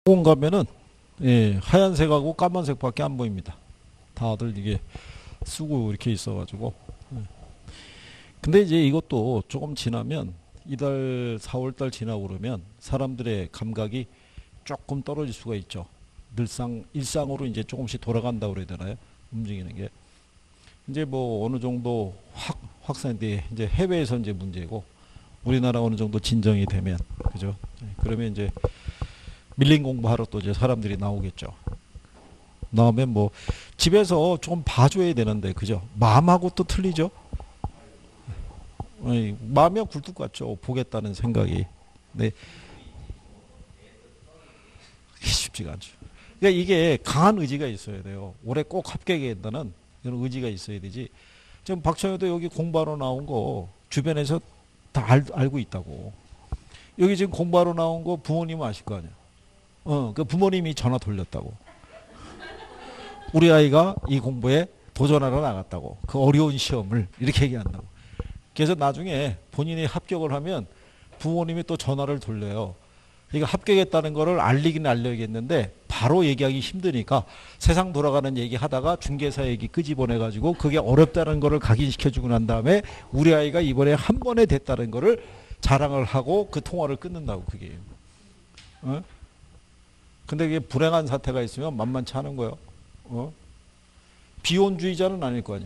학원 가면은 예, 하얀색하고 까만색밖에 안 보입니다. 다들 이게 쓰고 이렇게 있어가지고. 예. 근데 이제 이것도 조금 지나면 이달 4월달 지나고 그러면 사람들의 감각이 조금 떨어질 수가 있죠. 늘상 일상으로 이제 조금씩 돌아간다고 그래야 되나요? 움직이는 게 이제 뭐 어느 정도 확산돼 이제 해외에서 이제 문제고 우리나라 어느 정도 진정이 되면 그죠? 예, 그러면 이제 밀린 공부하러 또 이제 사람들이 나오겠죠. 나오면 뭐 집에서 좀 봐줘야 되는데 그죠? 마음하고 또 틀리죠. 마음이 굴뚝 같죠. 보겠다는 생각이. 네, 쉽지가 않죠. 그러니까 이게 강한 의지가 있어야 돼요. 올해 꼭 합격해야 된다는 이런 의지가 있어야 되지. 지금 박찬호도 여기 공부하러 나온 거 주변에서 다 알고 있다고. 여기 지금 공부하러 나온 거 부모님은 아실 거 아니야. 그 부모님이 전화 돌렸다고. 우리 아이가 이 공부에 도전하러 나갔다고. 그 어려운 시험을 이렇게 얘기한다고. 그래서 나중에 본인이 합격을 하면 부모님이 또 전화를 돌려요. 그러니까 합격했다는 거를 알리긴 알려야겠는데 바로 얘기하기 힘드니까 세상 돌아가는 얘기 하다가 중개사 얘기 끄집어내가지고 그게 어렵다는 거를 각인시켜주고 난 다음에 우리 아이가 이번에 한 번에 됐다는 거를 자랑을 하고 그 통화를 끊는다고 그게. 어? 근데 이게 불행한 사태가 있으면 만만치 않은 거예요. 비혼주의자는 아닐 거 아니야.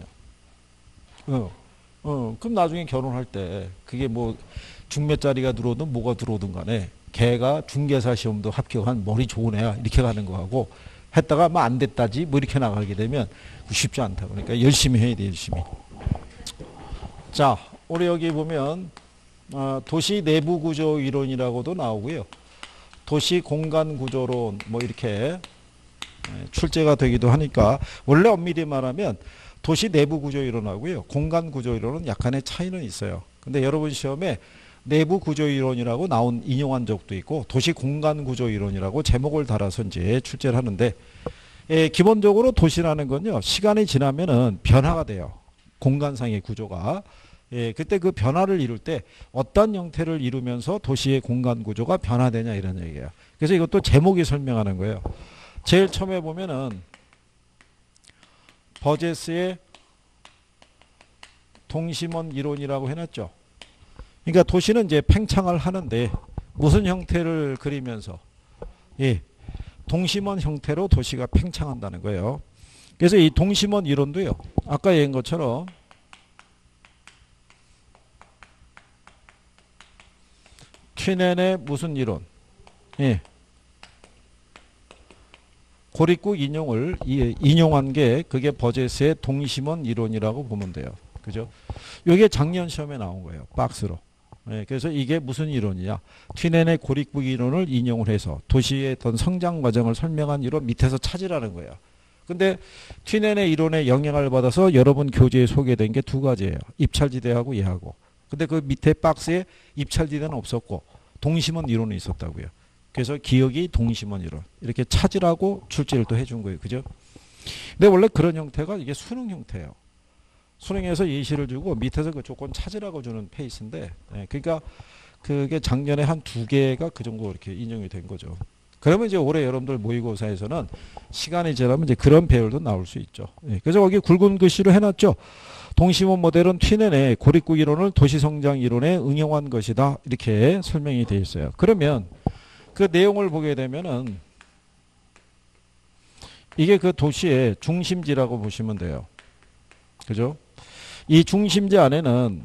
그럼 나중에 결혼할 때 그게 뭐 중매짜리가 들어오든 뭐가 들어오든 간에 걔가 중개사 시험도 합격한 머리 좋은 애야 이렇게 가는 거하고 했다가 뭐 안 됐다지 뭐 이렇게 나가게 되면 쉽지 않다. 그러니까 열심히 해야 돼 열심히. 자, 우리 여기 보면 도시 내부 구조 이론이라고도 나오고요. 도시 공간 구조론 뭐 이렇게 출제가 되기도 하니까 원래 엄밀히 말하면 도시 내부 구조 이론하고요. 공간 구조 이론은 약간의 차이는 있어요. 근데 여러분 시험에 내부 구조 이론이라고 나온 인용한 적도 있고 도시 공간 구조 이론이라고 제목을 달아서 이제 출제를 하는데 기본적으로 도시라는 건요. 시간이 지나면은 변화가 돼요. 공간상의 구조가. 그때 그 변화를 이룰 때 어떤 형태를 이루면서 도시의 공간 구조가 변화되냐 이런 얘기예요. 그래서 이것도 제목이 설명하는 거예요. 제일 처음에 보면은 버제스의 동심원 이론이라고 해놨죠. 그러니까 도시는 이제 팽창을 하는데 무슨 형태를 그리면서 동심원 형태로 도시가 팽창한다는 거예요. 그래서 이 동심원 이론도요. 아까 얘기한 것처럼 튀넨의 무슨 이론? 고립국 인용을 인용한 게 그게 버제스의 동심원 이론이라고 보면 돼요. 그죠? 이게 작년 시험에 나온 거예요. 박스로. 그래서 이게 무슨 이론이냐? 튀넨의 고립국 이론을 인용을 해서 도시의 어떤 성장 과정을 설명한 이론 밑에서 찾으라는 거예요. 근데 튀넨의 이론에 영향을 받아서 여러분 교재에 소개된 게 두 가지예요. 입찰지대하고 얘하고. 근데 그 밑에 박스에 입찰지대는 없었고 동심원 이론이 있었다고요. 그래서 기억이 동심원 이론 이렇게 찾으라고 출제를 또 해준 거예요. 그죠? 근데 원래 그런 형태가 이게 수능 형태예요. 수능에서 예시를 주고 밑에서 그 조건 찾으라고 주는 페이스인데 그러니까 그게 작년에 한 두 개가 그 정도 이렇게 인정이 된 거죠. 그러면 이제 올해 여러분들 모의고사에서는 시간이 지나면 이제 그런 배열도 나올 수 있죠. 그래서 거기 굵은 글씨로 해놨죠. 동심원 모델은 튀넨의 고립국 이론을 도시성장 이론에 응용한 것이다. 이렇게 설명이 되어 있어요. 그러면 그 내용을 보게 되면은 이게 그 도시의 중심지라고 보시면 돼요. 그죠? 이 중심지 안에는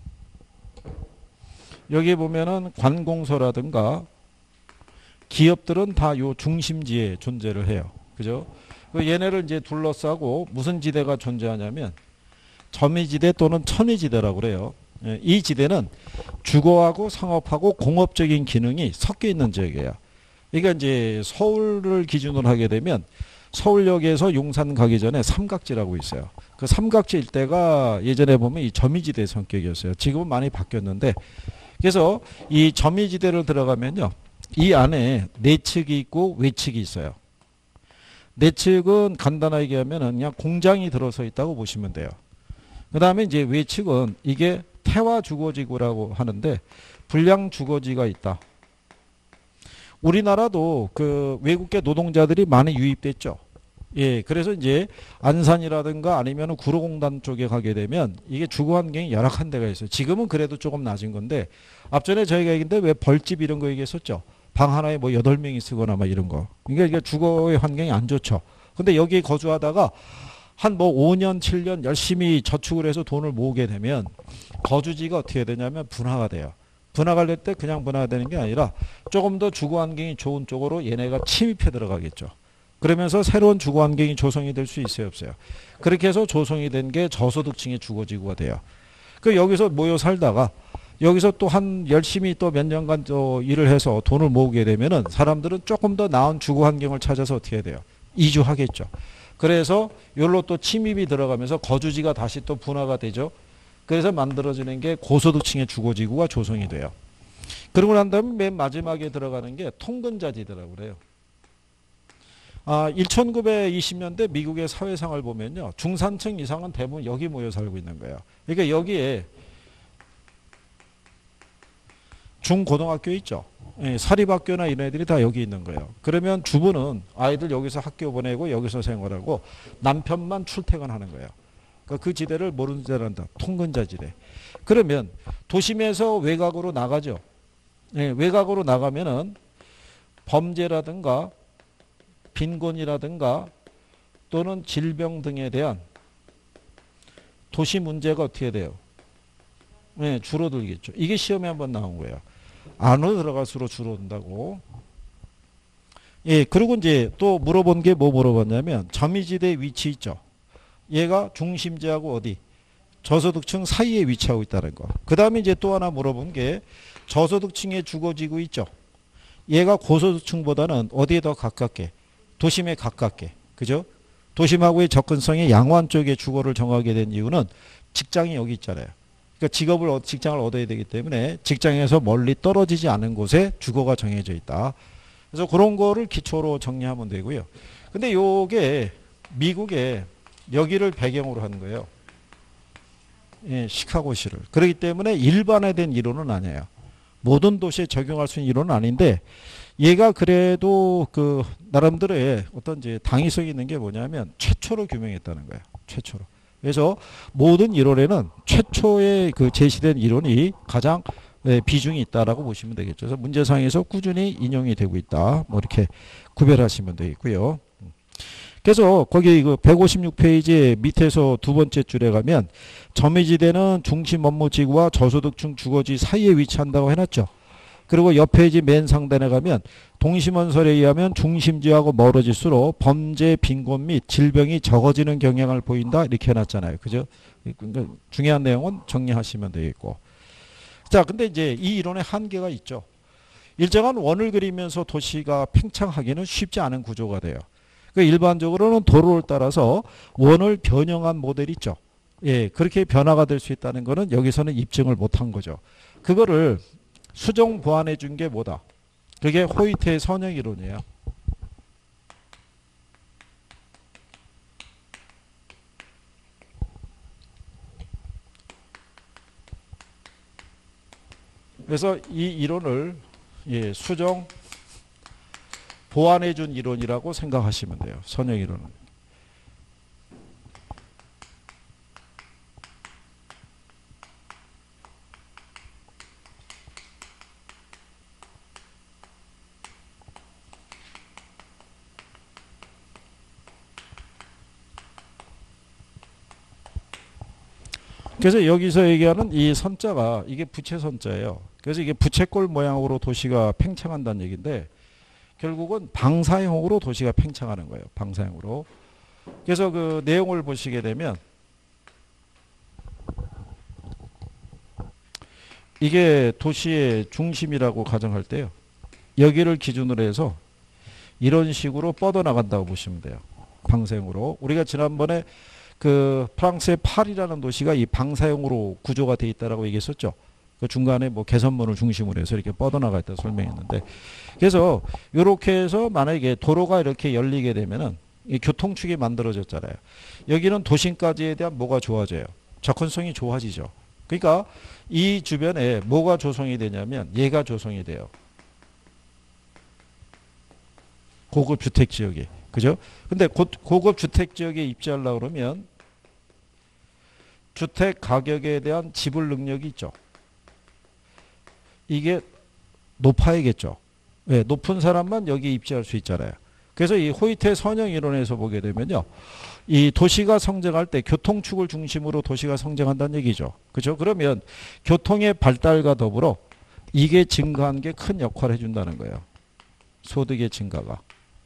여기 보면은 관공서라든가 기업들은 다 요 중심지에 존재를 해요. 그죠? 얘네를 이제 둘러싸고 무슨 지대가 존재하냐면 점이지대 또는 천이지대라고 그래요. 이 지대는 주거하고 상업하고 공업적인 기능이 섞여 있는 지역이에요. 그러니까 이제 서울을 기준으로 하게 되면 서울역에서 용산 가기 전에 삼각지라고 있어요. 그 삼각지 일대가 예전에 보면 이 점이지대 성격이었어요. 지금은 많이 바뀌었는데 그래서 이 점이지대를 들어가면요. 이 안에 내측이 있고 외측이 있어요. 내측은 간단하게 얘기하면 그냥 공장이 들어서 있다고 보시면 돼요. 그 다음에 이제 외측은 이게 태화 주거지구라고 하는데 불량 주거지가 있다. 우리나라도 그 외국계 노동자들이 많이 유입됐죠. 예, 그래서 이제 안산이라든가 아니면 구로공단 쪽에 가게 되면 이게 주거 환경이 열악한 데가 있어요. 지금은 그래도 조금 낮은 건데 앞전에 저희가 얘기했는데 왜 벌집 이런 거 얘기했었죠. 방 하나에 뭐 8명이 쓰거나 막 이런 거. 그러니까 이게 주거의 환경이 안 좋죠. 근데 여기 거주하다가 한 뭐 5년, 7년 열심히 저축을 해서 돈을 모으게 되면 거주지가 어떻게 되냐면 분화가 돼요. 분화가 될 때 그냥 분화가 되는 게 아니라 조금 더 주거 환경이 좋은 쪽으로 얘네가 침입해 들어가겠죠. 그러면서 새로운 주거 환경이 조성이 될 수 있어요, 없어요? 그렇게 해서 조성이 된 게 저소득층의 주거지구가 돼요. 그 여기서 모여 살다가 여기서 또 한 열심히 또 몇 년간 또 일을 해서 돈을 모으게 되면은 사람들은 조금 더 나은 주거 환경을 찾아서 어떻게 해야 돼요? 이주하겠죠. 그래서 여기로 또 침입이 들어가면서 거주지가 다시 또 분화가 되죠. 그래서 만들어지는 게 고소득층의 주거지구가 조성이 돼요. 그러고 난 다음에 맨 마지막에 들어가는 게 통근자지대라고 그래요. 1920년대 미국의 사회상을 보면요. 중산층 이상은 대부분 여기 모여 살고 있는 거예요. 그러니까 여기에 중고등학교 있죠. 예, 사립학교나 이런 애들이 다 여기 있는 거예요. 그러면 주부는 아이들 여기서 학교 보내고 여기서 생활하고 남편만 출퇴근하는 거예요. 그러니까 그 지대를 모르는 지대란다. 통근자지대. 그러면 도심에서 외곽으로 나가죠. 예, 외곽으로 나가면은 범죄라든가 빈곤이라든가 또는 질병 등에 대한 도시 문제가 어떻게 돼요? 네, 줄어들겠죠. 이게 시험에 한번 나온 거예요. 안으로 들어갈수록 줄어든다고. 예, 그리고 이제 또 물어본 게 뭐 물어봤냐면 점이지대 위치 있죠. 얘가 중심지하고 어디? 저소득층 사이에 위치하고 있다는 거. 그 다음에 이제 또 하나 물어본 게 저소득층의 주거지구 있죠. 얘가 고소득층보다는 어디에 더 가깝게? 도심에 가깝게. 그죠? 도심하고의 접근성이 양호한 쪽에 주거를 정하게 된 이유는 직장이 여기 있잖아요. 그러니까 직장을 얻어야 되기 때문에 직장에서 멀리 떨어지지 않은 곳에 주거가 정해져 있다. 그래서 그런 거를 기초로 정리하면 되고요. 근데 요게 미국에 여기를 배경으로 하는 거예요. 예, 시카고시를. 그렇기 때문에 일반화된 이론은 아니에요. 모든 도시에 적용할 수 있는 이론은 아닌데 얘가 그래도 그 나름대로의 어떤 이제 당위성이 있는 게 뭐냐면 최초로 규명했다는 거예요. 최초로. 그래서 모든 이론에는 최초에 그 제시된 이론이 가장 비중이 있다라고 보시면 되겠죠. 그래서 문제상에서 꾸준히 인용이 되고 있다. 뭐 이렇게 구별하시면 되겠고요. 그래서 거기 그 156페이지 밑에서 두 번째 줄에 가면 점유지대는 중심 업무지구와 저소득층 주거지 사이에 위치한다고 해놨죠. 그리고 옆 페이지 맨 상단에 가면 동심원설에 의하면 중심지하고 멀어질수록 범죄, 빈곤 및 질병이 적어지는 경향을 보인다 이렇게 해놨잖아요. 그죠? 그러니까 중요한 내용은 정리하시면 되겠고. 자, 근데 이제 이 이론의 한계가 있죠. 일정한 원을 그리면서 도시가 팽창하기는 쉽지 않은 구조가 돼요. 그러니까 일반적으로는 도로를 따라서 원을 변형한 모델이 있죠. 예, 그렇게 변화가 될 수 있다는 거는 여기서는 입증을 못한 거죠. 그거를 수정 보완해 준 게 뭐다? 그게 호이트의 선형 이론이에요. 그래서 이 이론을 예, 수정 보완해 준 이론이라고 생각하시면 돼요. 선형 이론은. 그래서 여기서 얘기하는 이 선자가 이게 부채 선자예요. 그래서 이게 부채꼴 모양으로 도시가 팽창한다는 얘기인데 결국은 방사형으로 도시가 팽창하는 거예요. 방사형으로. 그래서 그 내용을 보시게 되면 이게 도시의 중심이라고 가정할 때요. 여기를 기준으로 해서 이런 식으로 뻗어나간다고 보시면 돼요. 방사형으로. 우리가 지난번에 그 프랑스의 파리라는 도시가 이 방사형으로 구조가 되어 있다라고 얘기했었죠. 그 중간에 뭐 개선문을 중심으로 해서 이렇게 뻗어나가 있다 설명했는데, 그래서 이렇게 해서 만약에 도로가 이렇게 열리게 되면은 이 교통축이 만들어졌잖아요. 여기는 도심까지에 대한 뭐가 좋아져요? 접근성이 좋아지죠. 그러니까 이 주변에 뭐가 조성이 되냐면 얘가 조성이 돼요. 고급 주택 지역에. 그죠? 근데 고급 주택 지역에 입지하려고 그러면 주택 가격에 대한 지불 능력이 있죠. 이게 높아야겠죠. 네, 높은 사람만 여기 입지할 수 있잖아요. 그래서 이 호이트 선형 이론에서 보게 되면요. 이 도시가 성장할 때 교통축을 중심으로 도시가 성장한다는 얘기죠. 그죠? 그러면 교통의 발달과 더불어 이게 증가한 게 큰 역할을 해준다는 거예요. 소득의 증가가.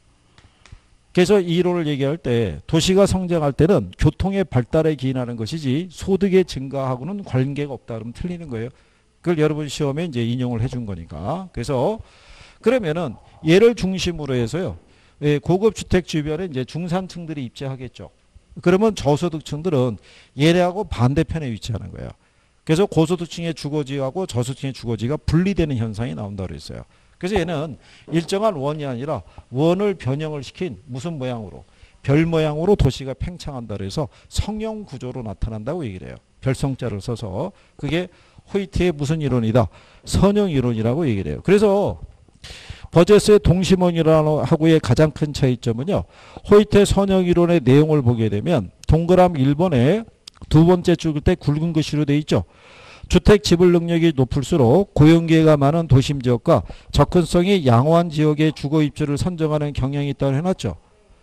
그래서 이 이론을 얘기할 때 도시가 성장할 때는 교통의 발달에 기인하는 것이지 소득의 증가하고는 관계가 없다 그러면 틀리는 거예요. 그걸 여러분 시험에 이제 인용을 해준 거니까. 그래서 그러면은 얘를 중심으로 해서요. 고급 주택 주변에 이제 중산층들이 입지하겠죠. 그러면 저소득층들은 얘네하고 반대편에 위치하는 거예요. 그래서 고소득층의 주거지하고 저소득층의 주거지가 분리되는 현상이 나온다고 그랬어요. 그래서 얘는 일정한 원이 아니라 원을 변형을 시킨 무슨 모양으로? 별 모양으로 도시가 팽창한다 그래서 성형 구조로 나타난다고 얘기를 해요. 별성자를 써서. 그게 호이트의 무슨 이론이다? 선형 이론이라고 얘기를 해요. 그래서 버제스의 동심원 이론하고의 가장 큰 차이점은요. 호이트의 선형 이론의 내용을 보게 되면 동그라미 1번에 두 번째 줄 때 굵은 글씨로 되어 있죠. 주택 지불 능력이 높을수록 고용기회가 많은 도심지역과 접근성이 양호한 지역의 주거 입지를 선정하는 경향이 있다고 해놨죠.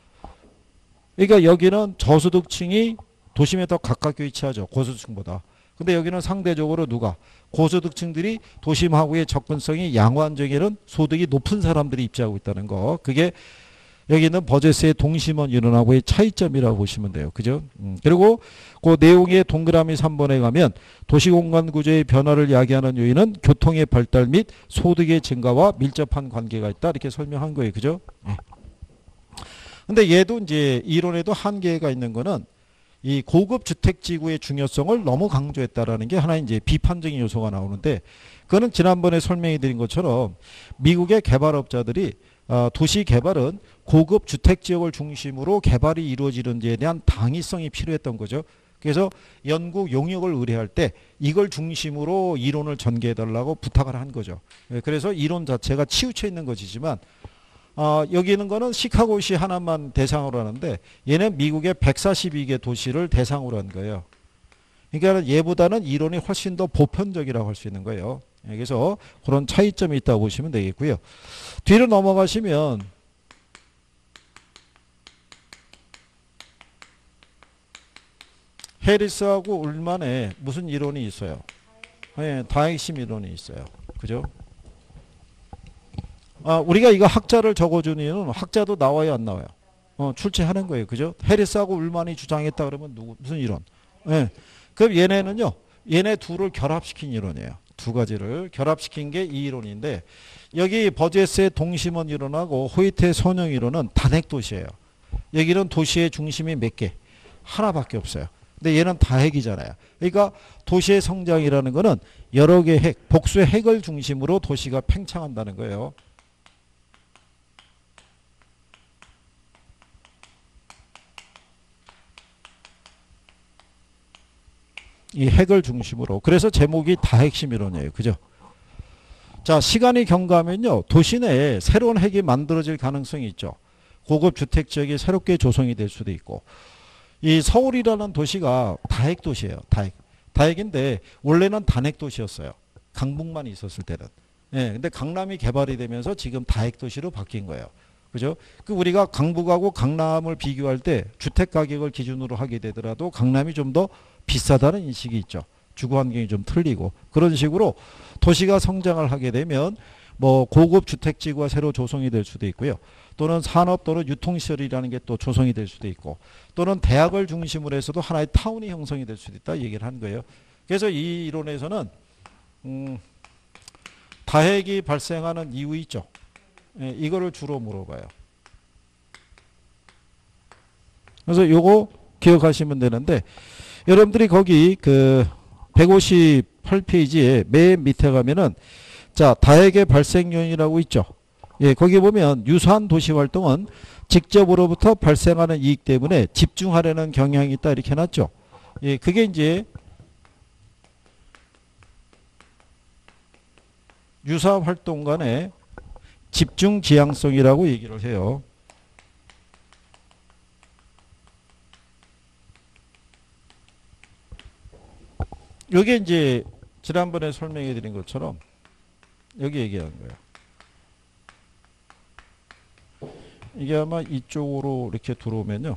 그러니까 여기는 저소득층이 도심에 더 가깝게 위치하죠. 고소득층보다. 근데 여기는 상대적으로 누가? 고소득층들이 도심하고의 접근성이 양호한 지역에는 소득이 높은 사람들이 입지하고 있다는 거. 그게 여기는 버제스의 동심원 이론하고의 차이점이라고 보시면 돼요. 그죠? 그리고 그 내용의 동그라미 3번에 가면 도시공간 구조의 변화를 야기하는 요인은 교통의 발달 및 소득의 증가와 밀접한 관계가 있다. 이렇게 설명한 거예요. 그죠? 네. 근데 얘도 이제 이론에도 한계가 있는 거는 이 고급 주택지구의 중요성을 너무 강조했다라는 게 하나 이제 비판적인 요소가 나오는데 그거는 지난번에 설명해 드린 것처럼 미국의 개발업자들이 도시 개발은 고급 주택지역을 중심으로 개발이 이루어지는 데에 대한 당위성이 필요했던 거죠. 그래서 연구 용역을 의뢰할 때 이걸 중심으로 이론을 전개해달라고 부탁을 한 거죠. 그래서 이론 자체가 치우쳐 있는 것이지만 여기 있는 거는 시카고시 하나만 대상으로 하는데 얘는 미국의 142개 도시를 대상으로 한 거예요. 그러니까 얘보다는 이론이 훨씬 더 보편적이라고 할 수 있는 거예요. 그래서 그런 차이점이 있다고 보시면 되겠고요. 뒤로 넘어가시면 해리스하고 울만에 무슨 이론이 있어요? 네, 다핵심 이론이 있어요. 그죠? 우리가 이거 학자를 적어주는 이유는 학자도 나와요, 안 나와요? 출제하는 거예요. 그죠? 해리스하고 울만이 주장했다 그러면 무슨 이론? 네. 그럼 얘네는요, 얘네 둘을 결합시킨 이론이에요. 두 가지를 결합시킨 게 이 이론인데, 여기 버제스의 동심원 이론하고 호이트의 선형 이론은 단핵도시예요. 여기는 도시의 중심이 몇 개? 하나밖에 없어요. 근데 얘는 다핵이잖아요. 그러니까 도시의 성장이라는 거는 여러 개의 핵, 복수의 핵을 중심으로 도시가 팽창한다는 거예요. 이 핵을 중심으로. 그래서 제목이 다핵심 이론이에요. 그죠? 자, 시간이 경과하면요. 도시 내에 새로운 핵이 만들어질 가능성이 있죠. 고급 주택 지역이 새롭게 조성이 될 수도 있고. 이 서울이라는 도시가 다핵 도시예요. 다핵인데 원래는 단핵 도시였어요. 강북만 있었을 때는. 예, 근데 강남이 개발이 되면서 지금 다핵 도시로 바뀐 거예요. 그죠? 그 우리가 강북하고 강남을 비교할 때 주택 가격을 기준으로 하게 되더라도 강남이 좀 더 비싸다는 인식이 있죠. 주거 환경이 좀 틀리고 그런 식으로 도시가 성장을 하게 되면 뭐 고급 주택지구가 새로 조성이 될 수도 있고요. 또는 산업 또는 유통시설이라는 게 또 조성이 될 수도 있고 또는 대학을 중심으로 해서도 하나의 타운이 형성이 될 수도 있다 얘기를 한 거예요. 그래서 이 이론에서는 다핵이 발생하는 이유 있죠. 예, 이거를 주로 물어봐요. 그래서 요거 기억하시면 되는데 여러분들이 거기 그 158페이지에 맨 밑에 가면은 자, 다핵의 발생 요인이라고 있죠. 예, 거기 보면 유사한 도시 활동은 직접으로부터 발생하는 이익 때문에 집중하려는 경향이 있다 이렇게 해놨죠. 예, 그게 이제 유사 활동 간의 집중 지향성이라고 얘기를 해요. 요게 이제 지난번에 설명해 드린 것처럼 여기 얘기하는 거예요. 이게 아마 이쪽으로 이렇게 들어오면요.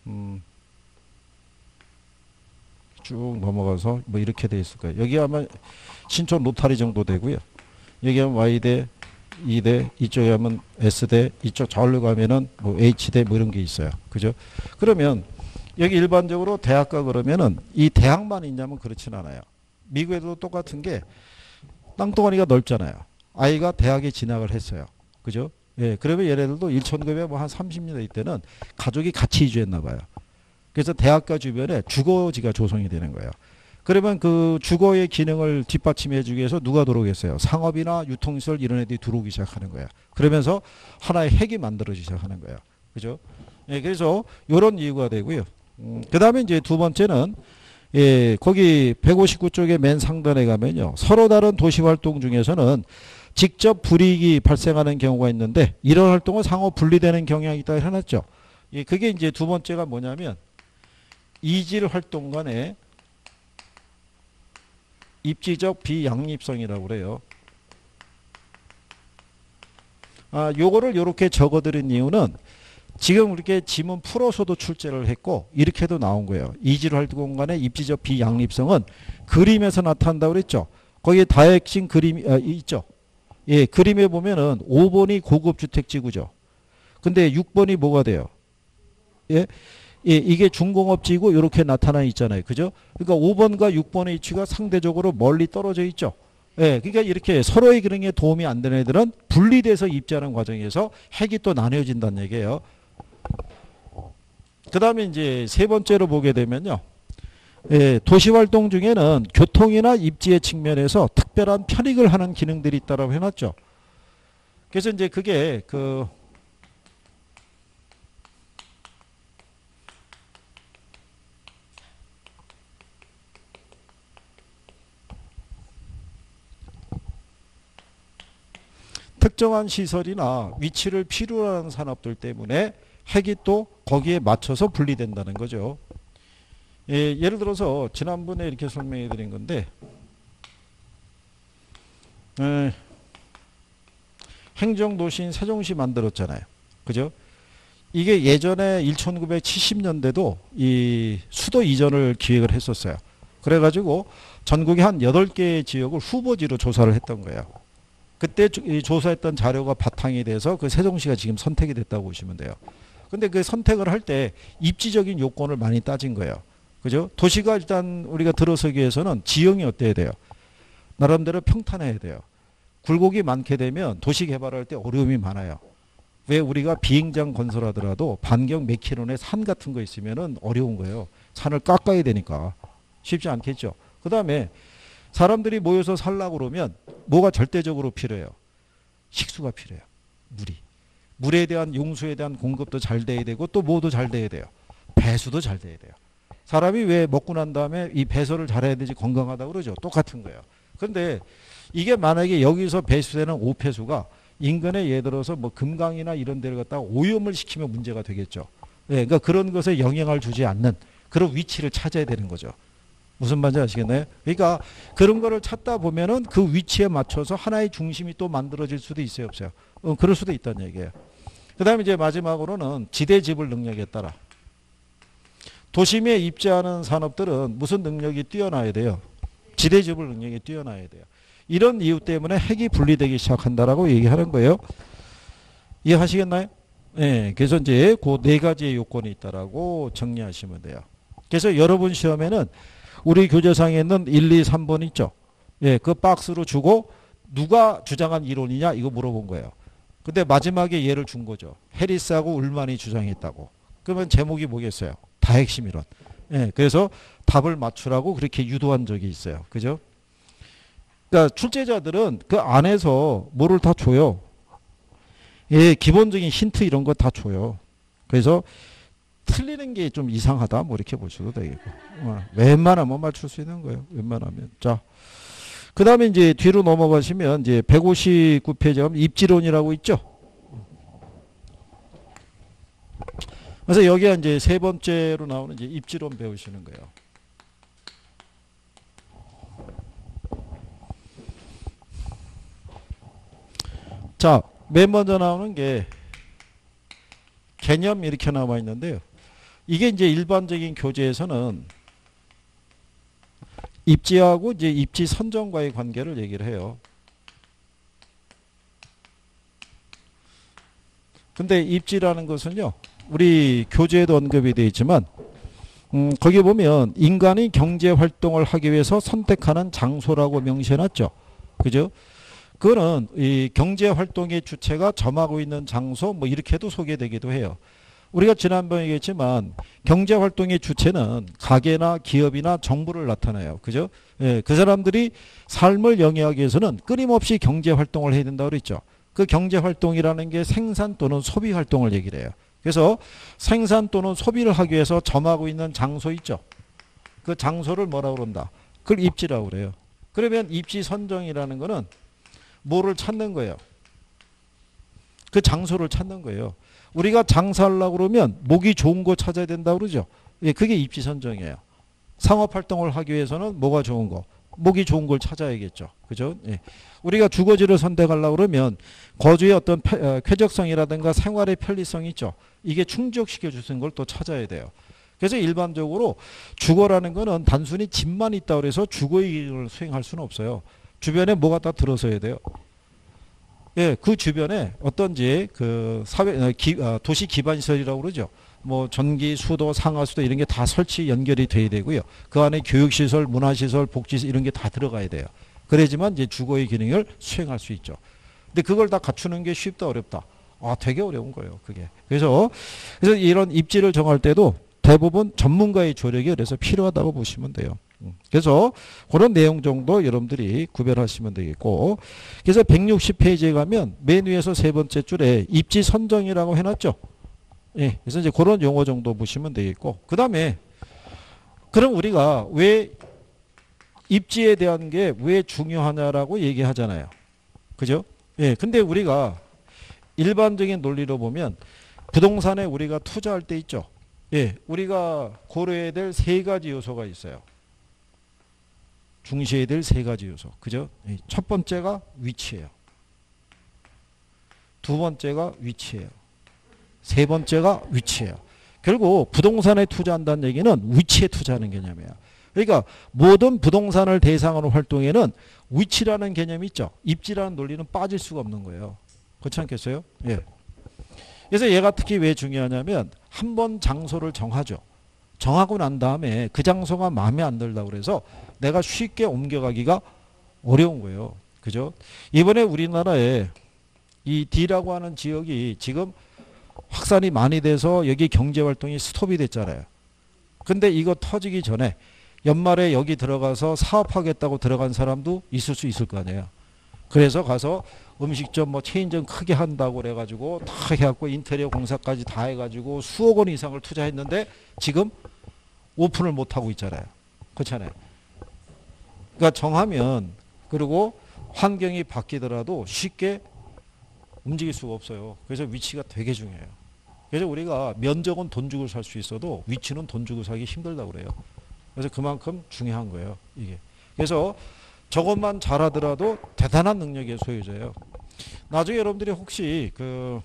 쭉 넘어가서 뭐 이렇게 돼 있을 거예요. 여기 아마 신촌 로타리 정도 되고요. 여기 하면 Y대, E대, 이쪽에 하면 S대, 이쪽 저울로 가면은 뭐 H대 뭐 이런 게 있어요. 그죠? 그러면 여기 일반적으로 대학가 그러면은 이 대학만 있냐면 그렇진 않아요. 미국에도 똑같은 게 땅덩어리가 넓잖아요. 아이가 대학에 진학을 했어요. 그죠? 예, 그러면 얘네들도 1900뭐 한 30년대 이때는 가족이 같이 이주했나 봐요. 그래서 대학가 주변에 주거지가 조성이 되는 거예요. 그러면 그 주거의 기능을 뒷받침해 주기 위해서 누가 들어오겠어요? 상업이나 유통시설 이런 애들이 들어오기 시작하는 거예요. 그러면서 하나의 핵이 만들어지기 시작하는 거예요. 그죠? 예, 그래서 이런 이유가 되고요. 그 다음에 이제 두 번째는 예, 거기 159쪽의 맨 상단에 가면요. 서로 다른 도시 활동 중에서는 직접 불이익이 발생하는 경우가 있는데 이런 활동은 상호 분리되는 경향이 있다고 해놨죠. 예, 그게 이제 두 번째가 뭐냐면 이질 활동 간의 입지적 비양립성이라고 그래요. 요거를 요렇게 적어드린 이유는 지금 이렇게 지문 풀어서도 출제를 했고 이렇게도 나온 거예요. 이질 활동 간의 입지적 비양립성은 그림에서 나타난다고 그랬죠. 거기에 다핵심 그림이 있죠. 예, 그림에 보면은 5번이 고급 주택지구죠. 근데 6번이 뭐가 돼요? 예? 예, 이게 중공업지구 이렇게 나타나 있잖아요. 그죠? 그러니까 5번과 6번의 위치가 상대적으로 멀리 떨어져 있죠. 예, 그러니까 이렇게 서로의 기능에 도움이 안 되는 애들은 분리돼서 입지하는 과정에서 핵이 또 나뉘어진다는 얘기예요. 그 다음에 이제 세 번째로 보게 되면요. 예, 도시활동 중에는 교통이나 입지의 측면에서 특별한 편익을 하는 기능들이 있다고 해놨죠. 그래서 이제 그게 특정한 시설이나 위치를 필요로 하는 산업들 때문에 핵이 또 거기에 맞춰서 분리된다는 거죠. 예, 예를 들어서 지난번에 이렇게 설명해 드린 건데 행정도시인 세종시 만들었잖아요. 그죠? 이게 예전에 1970년대도 이 수도 이전을 기획을 했었어요. 그래가지고 전국에 한 8개의 지역을 후보지로 조사를 했던 거예요. 그때 조사했던 자료가 바탕이 돼서 그 세종시가 지금 선택이 됐다고 보시면 돼요. 근데 그 선택을 할 때 입지적인 요건을 많이 따진 거예요. 그죠? 도시가 일단 우리가 들어서기 위해서는 지형이 어때야 돼요? 나름대로 평탄해야 돼요. 굴곡이 많게 되면 도시 개발할 때 어려움이 많아요. 왜 우리가 비행장 건설하더라도 반경 몇 킬로의 산 같은 거 있으면은 어려운 거예요. 산을 깎아야 되니까. 쉽지 않겠죠. 그 다음에 사람들이 모여서 살려고 그러면 뭐가 절대적으로 필요해요? 식수가 필요해요. 물이. 물에 대한 용수에 대한 공급도 잘 돼야 되고 또 뭐도 잘 돼야 돼요. 배수도 잘 돼야 돼요. 사람이 왜 먹고 난 다음에 이 배설을 잘해야 되지 건강하다고 그러죠. 똑같은 거예요. 그런데 이게 만약에 여기서 배수되는 오폐수가 인근에 예를 들어서 뭐 금강이나 이런 데를 갖다가 오염을 시키면 문제가 되겠죠. 예, 그러니까 그런 것에 영향을 주지 않는 그런 위치를 찾아야 되는 거죠. 무슨 말인지 아시겠나요? 그러니까 그런 거를 찾다 보면은 그 위치에 맞춰서 하나의 중심이 또 만들어질 수도 있어요, 없어요? 그럴 수도 있다는 얘기예요. 그 다음에 이제 마지막으로는 지대지불 능력에 따라 도심에 입지하는 산업들은 무슨 능력이 뛰어나야 돼요? 지대지불 능력이 뛰어나야 돼요. 이런 이유 때문에 핵이 분리되기 시작한다라고 얘기하는 거예요. 이해하시겠나요? 네, 그래서 이제 그 네 가지의 요건이 있다라고 정리하시면 돼요. 그래서 여러분 시험에는 우리 교재상에 있는 1, 2, 3번 있죠. 예, 그 박스로 주고 누가 주장한 이론이냐 이거 물어본 거예요. 근데 마지막에 얘를 준 거죠. 해리스하고 울만이 주장했다고. 그러면 제목이 뭐겠어요? 다핵심 이론. 예, 그래서 답을 맞추라고 그렇게 유도한 적이 있어요. 그죠? 그러니까 출제자들은 그 안에서 뭐를 다 줘요. 예, 기본적인 힌트 이런 거 다 줘요. 그래서 틀리는 게 좀 이상하다 뭐 이렇게 보셔도 되겠고 웬만하면 맞출 수 있는 거예요. 웬만하면. 자, 그 다음에 이제 뒤로 넘어가시면 이제 159페이지에 입지론이라고 있죠. 그래서 여기가 이제 세 번째로 나오는 이제 입지론 배우시는 거예요. 자, 맨 먼저 나오는 게 개념 이렇게 나와 있는데요. 이게 이제 일반적인 교재에서는 입지하고 이제 입지 선정과의 관계를 얘기를 해요. 근데 입지라는 것은요, 우리 교재에도 언급이 되어 있지만, 거기 보면 인간이 경제 활동을 하기 위해서 선택하는 장소라고 명시해놨죠. 그죠? 그거는 이 경제 활동의 주체가 점하고 있는 장소, 뭐 이렇게도 소개되기도 해요. 우리가 지난번에 얘기했지만 경제 활동의 주체는 가게나 기업이나 정부를 나타내요. 그죠? 예, 그 사람들이 삶을 영위하기 위해서는 끊임없이 경제 활동을 해야 된다고 그랬죠. 그 경제 활동이라는 게 생산 또는 소비 활동을 얘기를 해요. 그래서 생산 또는 소비를 하기 위해서 점하고 있는 장소 있죠. 그 장소를 뭐라고 그런다? 그걸 입지라고 그래요. 그러면 입지 선정이라는 거는 뭐를 찾는 거예요? 그 장소를 찾는 거예요. 우리가 장사하려고 그러면 목이 좋은 거 찾아야 된다고 그러죠. 예, 그게 입지 선정이에요. 상업 활동을 하기 위해서는 뭐가 좋은 거? 목이 좋은 걸 찾아야겠죠. 그죠? 예. 우리가 주거지를 선택하려고 그러면 거주의 어떤 쾌적성이라든가 생활의 편리성 있죠. 이게 충족시켜 주는 걸 또 찾아야 돼요. 그래서 일반적으로 주거라는 거는 단순히 집만 있다고 해서 주거의 기능을 수행할 수는 없어요. 주변에 뭐가 다 들어서야 돼요. 예, 그 주변에 어떤지 그 도시 기반 시설이라고 그러죠. 뭐 전기, 수도, 상하수도 이런 게 다 설치 연결이 돼야 되고요. 그 안에 교육시설, 문화시설, 복지시설 이런 게 다 들어가야 돼요. 그래야지만 이제 주거의 기능을 수행할 수 있죠. 근데 그걸 다 갖추는 게 쉽다 어렵다. 아, 되게 어려운 거예요, 그게. 그래서 이런 입지를 정할 때도 대부분 전문가의 조력이 그래서 필요하다고 보시면 돼요. 그래서 그런 내용 정도 여러분들이 구별하시면 되겠고, 그래서 160페이지에 가면 맨 위에서 세 번째 줄에 입지 선정이라고 해놨죠. 예, 그래서 이제 그런 용어 정도 보시면 되겠고, 그 다음에 그럼 우리가 왜 입지에 대한 게 왜 중요하냐라고 얘기하잖아요. 그죠? 예, 근데 우리가 일반적인 논리로 보면 부동산에 우리가 투자할 때 있죠. 예, 우리가 고려해야 될 세 가지 요소가 있어요. 중시해야 될 세 가지 요소. 그죠? 예, 첫 번째가 위치예요. 두 번째가 위치예요. 세 번째가 위치예요. 결국 부동산에 투자한다는 얘기는 위치에 투자하는 개념이에요. 그러니까 모든 부동산을 대상으로 활동에는 위치라는 개념이 있죠. 입지라는 논리는 빠질 수가 없는 거예요. 그렇지 않겠어요? 예. 그래서 얘가 특히 왜 중요하냐면 한번 장소를 정하죠. 정하고 난 다음에 그 장소가 마음에 안 들다고 그래서 내가 쉽게 옮겨가기가 어려운 거예요. 그죠? 이번에 우리나라에 이 D라고 하는 지역이 지금 확산이 많이 돼서 여기 경제활동이 스톱이 됐잖아요. 근데 이거 터지기 전에 연말에 여기 들어가서 사업하겠다고 들어간 사람도 있을 수 있을 거 아니에요. 그래서 가서 음식점 뭐 체인점 크게 한다고 그래가지고 다 해갖고 인테리어 공사까지 다 해가지고 수억 원 이상을 투자했는데 지금 오픈을 못하고 있잖아요. 그렇잖아요. 그러니까 정하면 그리고 환경이 바뀌더라도 쉽게 움직일 수가 없어요. 그래서 위치가 되게 중요해요. 그래서 우리가 면적은 돈 주고 살 수 있어도 위치는 돈 주고 사기 힘들다고 그래요. 그래서 그만큼 중요한 거예요. 이게. 그래서 저것만 잘하더라도 대단한 능력의 소유자예요. 나중에 여러분들이 혹시 그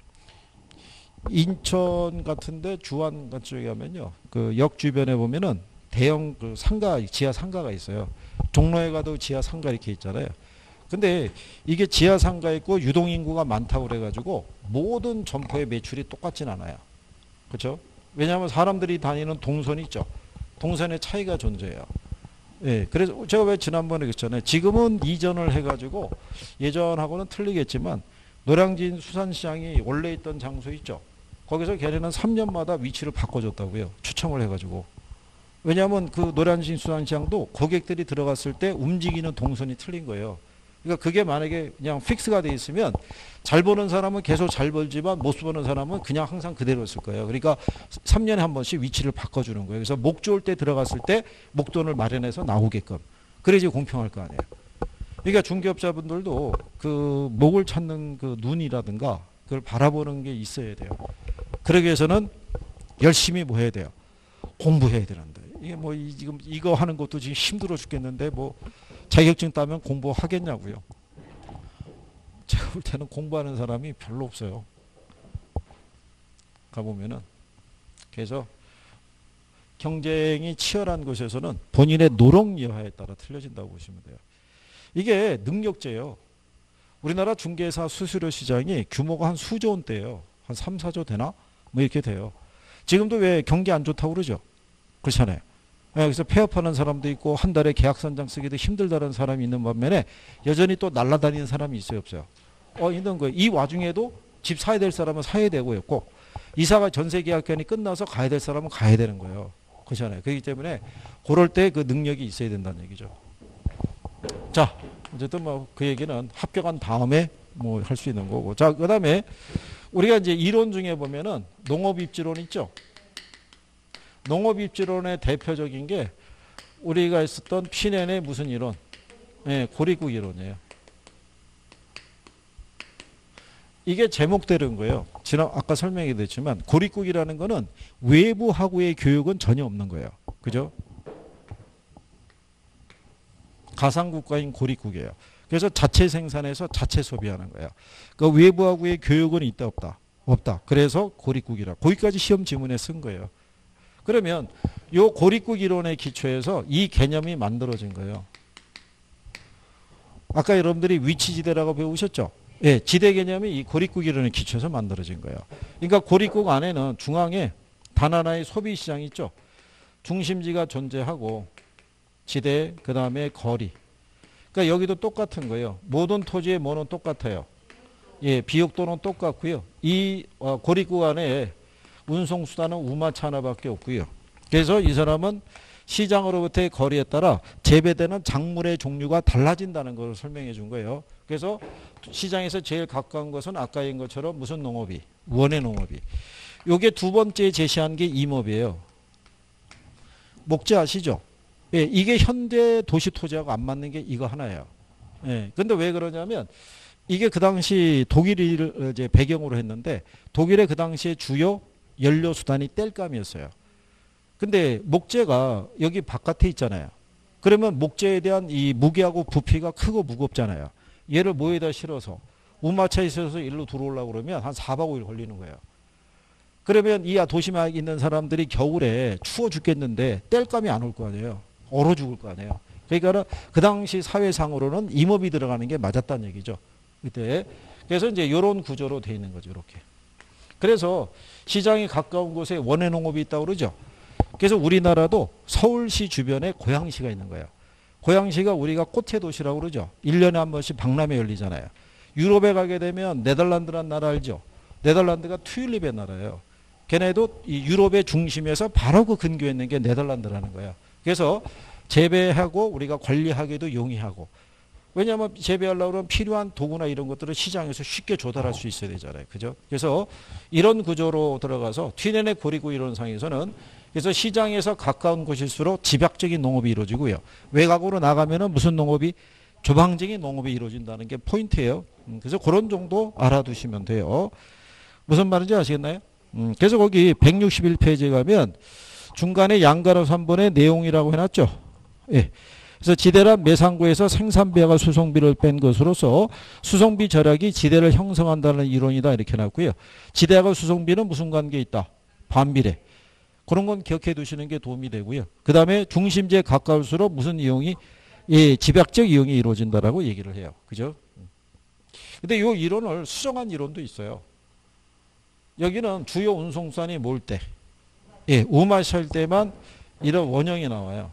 인천 같은데 주안 쪽에 가면요. 그 역 주변에 보면은 대형 그 상가, 지하 상가가 있어요. 종로에 가도 지하 상가 이렇게 있잖아요. 근데 이게 지하 상가 있고 유동인구가 많다고 그래가지고 모든 점포의 매출이 똑같진 않아요. 그렇죠? 왜냐하면 사람들이 다니는 동선이 있죠. 동선의 차이가 존재해요. 예, 그래서 제가 왜 지난번에 그랬잖아요. 지금은 이전을 해가지고 예전하고는 틀리겠지만 노량진 수산시장이 원래 있던 장소 있죠. 거기서 걔네는 3년마다 위치를 바꿔줬다고요. 추첨을 해가지고. 왜냐하면 그 노량진 수산시장도 고객들이 들어갔을 때 움직이는 동선이 틀린 거예요. 그러니까 그게 만약에 그냥 픽스가 돼 있으면 잘 버는 사람은 계속 잘 벌지만 못 버는 사람은 그냥 항상 그대로였을 거예요. 그러니까 3년에 한 번씩 위치를 바꿔주는 거예요. 그래서 목 좋을 때 들어갔을 때 목돈을 마련해서 나오게끔. 그래야지 공평할 거 아니에요. 그러니까 중개업자분들도 그 목을 찾는 그 눈이라든가 그걸 바라보는 게 있어야 돼요. 그러기 위해서는 열심히 뭐 해야 돼요? 공부해야 되는데. 이게 뭐 지금 이거 하는 것도 지금 힘들어 죽겠는데 뭐 자격증 따면 공부하겠냐고요. 제가 볼 때는 공부하는 사람이 별로 없어요. 가보면은. 그래서 경쟁이 치열한 곳에서는 본인의 노력 여하에 따라 틀려진다고 보시면 돼요. 이게 능력제예요. 우리나라 중개사 수수료 시장이 규모가 한 수조 원대예요. 한 3, 4조 되나? 뭐 이렇게 돼요. 지금도 왜 경기 안 좋다고 그러죠? 그렇잖아요. 그래서 폐업하는 사람도 있고 한 달에 계약선장 쓰기도 힘들다는 사람이 있는 반면에 여전히 또 날아다니는 사람이 있어요, 없어요? 있는 거예요. 이 와중에도 집 사야 될 사람은 사야 되고 있고 이사가 전세 계약기간이 끝나서 가야 될 사람은 가야 되는 거예요. 그렇잖아요. 그렇기 때문에 그럴 때 그 능력이 있어야 된다는 얘기죠. 자, 어쨌든 뭐 그 얘기는 합격한 다음에 뭐 할 수 있는 거고. 자, 그다음에 우리가 이제 이론 중에 보면은 농업입지론 있죠. 농업입지론의 대표적인 게 우리가 했었던 피넨의 무슨 이론? 네, 고리국 이론이에요. 이게 제목대로인 거예요. 아까 설명이 됐지만 고리국이라는 거는 외부하고의 교육은 전혀 없는 거예요. 그죠? 가상국가인 고리국이에요. 그래서 자체 생산해서 자체 소비하는 거예요. 그 외부하고의 교육은 있다 없다? 없다. 그래서 고리국이라. 거기까지 시험 지문에 쓴 거예요. 그러면 요 고리국 이론의 기초에서 이 개념이 만들어진 거예요. 아까 여러분들이 위치지대라고 배우셨죠? 예, 지대 개념이 이 고리국 이론의 기초에서 만들어진 거예요. 그러니까 고리국 안에는 중앙에 단 하나의 소비 시장이 있죠. 중심지가 존재하고 지대, 그 다음에 거리. 그러니까 여기도 똑같은 거예요. 모든 토지의 뭐는 똑같아요. 예, 비옥도는 똑같고요. 이 고리국 안에 운송수단은 우마차 하나밖에 없고요. 그래서 이 사람은 시장으로부터의 거리에 따라 재배되는 작물의 종류가 달라진다는 것을 설명해 준 거예요. 그래서 시장에서 제일 가까운 것은 아까인 것처럼 무슨 농업이? 원예 농업이. 요게 두 번째 제시한 게 임업이에요. 목재 아시죠? 예, 이게 현대 도시 토지하고 안 맞는 게 이거 하나예요. 예, 근데 왜 그러냐면 이게 그 당시 독일을 이제 배경으로 했는데 독일의 그 당시에 주요 연료 수단이 땔감이었어요. 근데 목재가 여기 바깥에 있잖아요. 그러면 목재에 대한 이 무게하고 부피가 크고 무겁잖아요. 얘를 뭐에다 실어서 우마차에 있어서 일로 들어오려고 그러면 한 4박 5일 걸리는 거예요. 그러면 이 도심에 있는 사람들이 겨울에 추워 죽겠는데 땔감이 안 올 거 아니에요. 얼어 죽을 거 아니에요. 그러니까 그 당시 사회상으로는 임업이 들어가는 게 맞았다는 얘기죠. 그때. 그래서 이제 이런 구조로 돼 있는 거죠. 이렇게. 그래서 시장이 가까운 곳에 원예 농업이 있다고 그러죠. 그래서 우리나라도 서울시 주변에 고양시가 있는 거예요. 고양시가 우리가 꽃의 도시라고 그러죠. 1년에 한 번씩 박람회 열리잖아요. 유럽에 가게 되면 네덜란드라는 나라 알죠. 네덜란드가 튤립의 나라예요. 걔네도 이 유럽의 중심에서 바로 그 근교에 있는 게 네덜란드라는 거예요. 그래서 재배하고 우리가 관리하기도 용이하고. 왜냐하면 재배하려고 그러면 필요한 도구나 이런 것들을 시장에서 쉽게 조달할 수 있어야 되잖아요. 그죠? 그래서 이런 구조로 들어가서 튀넨의 고리국 이론상에서는 그래서 시장에서 가까운 곳일수록 집약적인 농업이 이루어지고요. 외곽으로 나가면은 무슨 농업이? 조방적인 농업이 이루어진다는 게 포인트예요. 그래서 그런 정도 알아두시면 돼요. 무슨 말인지 아시겠나요? 그래서 거기 161페이지에 가면 중간에 양가로 3번의 내용이라고 해놨죠. 예. 그래서 지대란 매상구에서 생산비하고 수송비를 뺀 것으로서 수송비 절약이 지대를 형성한다는 이론이다 이렇게 해놨고요. 지대하고 수송비는 무슨 관계에 있다? 반비례. 그런 건 기억해 두시는 게 도움이 되고요. 그 다음에 중심지에 가까울수록 무슨 이용이? 예, 집약적 이용이 이루어진다라고 얘기를 해요. 그죠? 근데 이 이론을 수정한 이론도 있어요. 여기는 주요 운송수단이 몰 때, 예, 우마시할 때만 이런 원형이 나와요.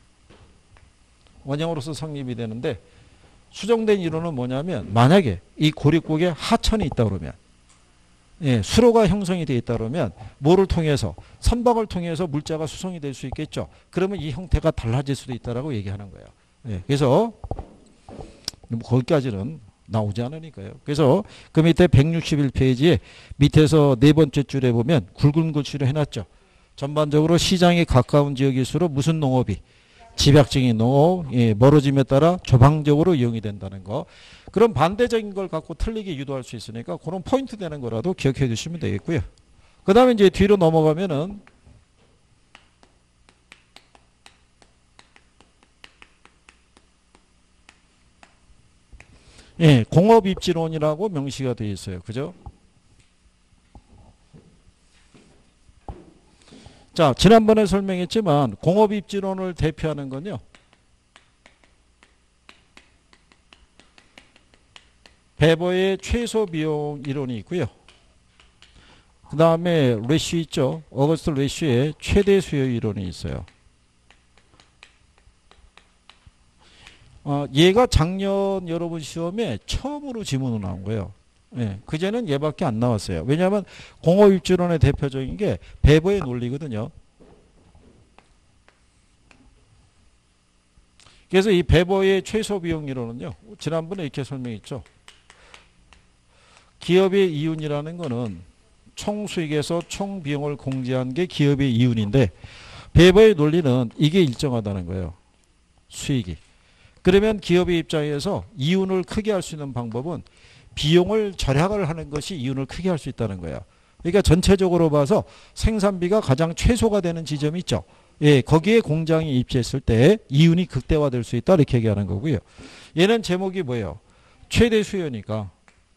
원형으로서 성립이 되는데 수정된 이론은 뭐냐면 만약에 이 고립국에 하천이 있다 그러면 예, 수로가 형성이 되어 있다 그러면 뭐를 통해서 선박을 통해서 물자가 수송이 될 수 있겠죠. 그러면 이 형태가 달라질 수도 있다라고 얘기하는 거예요. 예, 그래서 거기까지는 나오지 않으니까요. 그래서 그 밑에 161페이지에 밑에서 네 번째 줄에 보면 굵은 글씨로 해놨죠. 전반적으로 시장에 가까운 지역일수록 무슨 농업이? 집약적인 농업, 예, 멀어짐에 따라 조방적으로 이용이 된다는 거. 그런 반대적인 걸 갖고 틀리게 유도할 수 있으니까 그런 포인트 되는 거라도 기억해 주시면 되겠고요. 그 다음에 이제 뒤로 넘어가면은 예, 공업입지론이라고 명시가 되어 있어요. 그죠? 자, 지난번에 설명했지만 공업입지론을 대표하는 건요. 배버의 최소 비용 이론이 있고요. 그 다음에 레쉬 있죠. 어거스트 레쉬의 최대 수요 이론이 있어요. 얘가 작년 여러분 시험에 처음으로 지문으로 나온 거예요. 예, 그제는 얘밖에 안 나왔어요. 왜냐하면 공업입지론의 대표적인 게 배버의 논리거든요. 그래서 이 배버의 최소 비용 이론은요. 지난번에 이렇게 설명했죠. 기업의 이윤이라는 거는 총 수익에서 총 비용을 공제한 게 기업의 이윤인데 배버의 논리는 이게 일정하다는 거예요. 수익이. 그러면 기업의 입장에서 이윤을 크게 할 수 있는 방법은 비용을 절약을 하는 것이 이윤을 크게 할 수 있다는 거예요. 그러니까 전체적으로 봐서 생산비가 가장 최소가 되는 지점이 있죠. 예, 거기에 공장이 입지했을 때 이윤이 극대화될 수 있다 이렇게 얘기하는 거고요. 얘는 제목이 뭐예요? 최대 수요니까.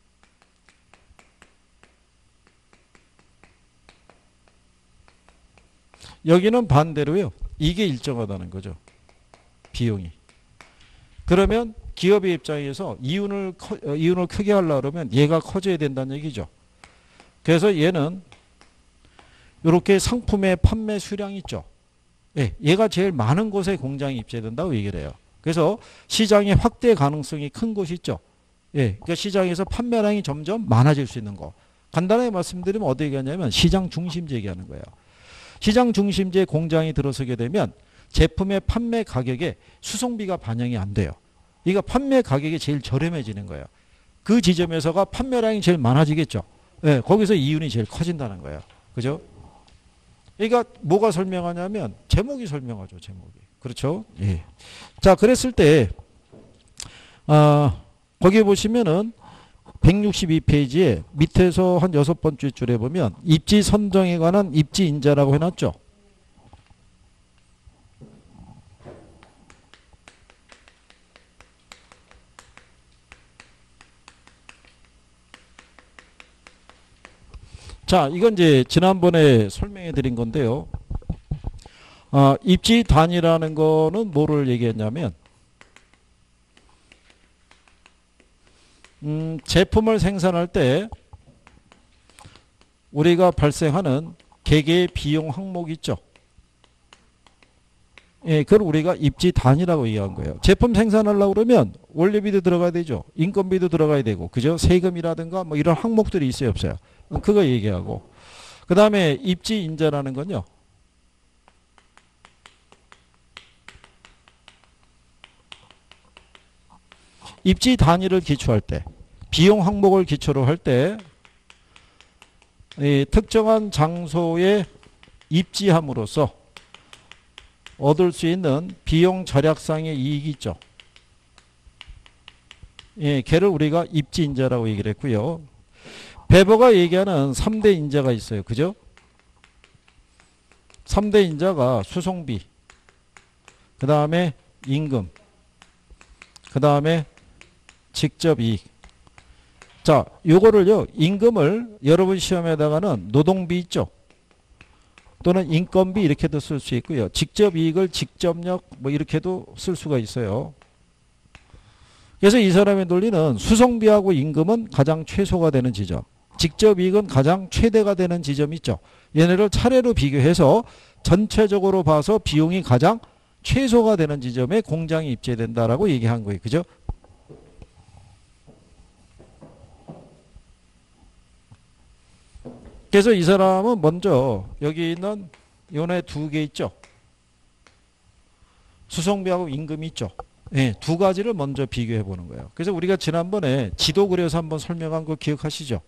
여기는 반대로요. 이게 일정하다는 거죠. 비용이. 그러면 기업의 입장에서 이윤을 크게 하려고 그러면 얘가 커져야 된다는 얘기죠. 그래서 얘는 이렇게 상품의 판매 수량 있죠. 예, 얘가 제일 많은 곳에 공장이 입지된다고 얘기를 해요. 그래서 시장의 확대 가능성이 큰 곳이 있죠. 예, 그러니까 시장에서 판매량이 점점 많아질 수 있는 거. 간단하게 말씀드리면 어디 얘기하냐면 시장 중심지 얘기하는 거예요. 시장 중심지에 공장이 들어서게 되면 제품의 판매 가격에 수송비가 반영이 안 돼요. 그러니까 판매 가격이 제일 저렴해지는 거예요. 그 지점에서가 판매량이 제일 많아지겠죠. 예, 거기서 이윤이 제일 커진다는 거예요. 그죠? 그러니까 뭐가 설명하냐면 제목이 설명하죠. 제목이. 그렇죠? 예. 자, 그랬을 때 거기 보시면은 162페이지에 밑에서 한 6번째 줄에 보면 입지 선정에 관한 입지 인자라고 해놨죠. 자, 이건 이제 지난번에 설명해 드린 건데요. 입지 단위라는 거는 뭐를 얘기했냐면 제품을 생산할 때 우리가 발생하는 개개의 비용 항목이 있죠. 예, 그걸 우리가 입지 단위라고 얘기한 거예요. 제품 생산하려고 그러면 원료비도 들어가야 되죠. 인건비도 들어가야 되고, 그죠? 세금이라든가 뭐 이런 항목들이 있어요, 없어요? 그거 얘기하고. 그 다음에 입지 인자라는 건요. 입지 단위를 기초할 때, 비용 항목을 기초로 할 때, 특정한 장소에 입지함으로써 얻을 수 있는 비용 절약상의 이익이 있죠. 예, 걔를 우리가 입지 인자라고 얘기를 했고요. 배버가 얘기하는 3대 인자가 있어요. 그죠? 3대 인자가 수송비, 그 다음에 임금, 그 다음에 직접 이익. 자, 요거를요, 임금을 여러분 시험에다가는 노동비 있죠. 또는 인건비 이렇게도 쓸 수 있고요. 직접 이익을 직접력 뭐 이렇게도 쓸 수가 있어요. 그래서 이 사람의 논리는 수송비하고 임금은 가장 최소가 되는 지점. 직접 이익은 가장 최대가 되는 지점이 있죠. 얘네를 차례로 비교해서 전체적으로 봐서 비용이 가장 최소가 되는 지점에 공장이 입지된다라고 얘기한 거예요. 그죠? 그래서 이 사람은 먼저 여기 있는 요네 두 개 있죠. 수송비하고 임금이 있죠. 예, 두 가지를 먼저 비교해 보는 거예요. 그래서 우리가 지난번에 지도 그려서 한번 설명한 거 기억하시죠?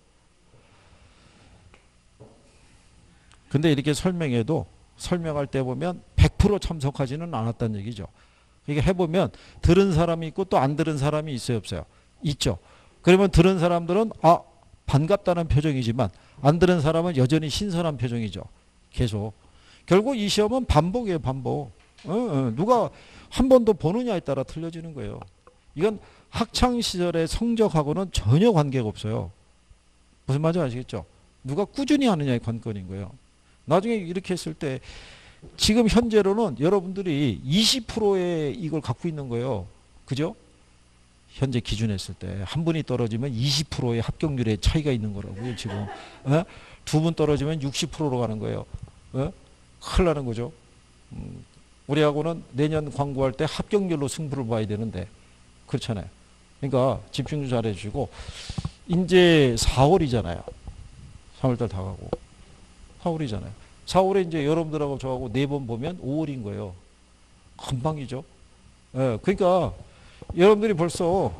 근데 이렇게 설명해도 설명할 때 보면 100% 참석하지는 않았다는 얘기죠. 이게 해보면 들은 사람이 있고 또 안 들은 사람이 있어요, 없어요? 있죠. 그러면 들은 사람들은 반갑다는 표정이지만 안 들은 사람은 여전히 신선한 표정이죠. 계속. 결국 이 시험은 반복이에요, 반복. 누가 한 번 더 보느냐에 따라 틀려지는 거예요. 이건 학창 시절의 성적하고는 전혀 관계가 없어요. 무슨 말인지 아시겠죠? 누가 꾸준히 하느냐의 관건인 거예요. 나중에 이렇게 했을 때 지금 현재로는 여러분들이 20%의 이걸 갖고 있는 거예요. 그죠? 현재 기준했을 때 한 분이 떨어지면 20%의 합격률의 차이가 있는 거라고요. 지금 두 분 떨어지면 60%로 가는 거예요. 큰일 나는 거죠. 우리하고는 내년 광고할 때 합격률로 승부를 봐야 되는데 그렇잖아요. 그러니까 집중 좀 잘해 주시고 이제 4월이잖아요. 3월달 다 가고 4월이잖아요. 4월에 이제 여러분들하고 저하고 4번 보면 5월인 거예요. 금방이죠. 예, 그러니까 여러분들이 벌써